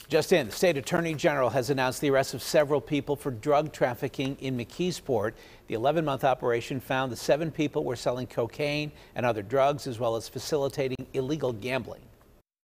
Just in, the state attorney general has announced the arrest of several people for drug trafficking in McKeesport. The 11-month operation found the 7 people were selling cocaine and other drugs, as well as facilitating illegal gambling.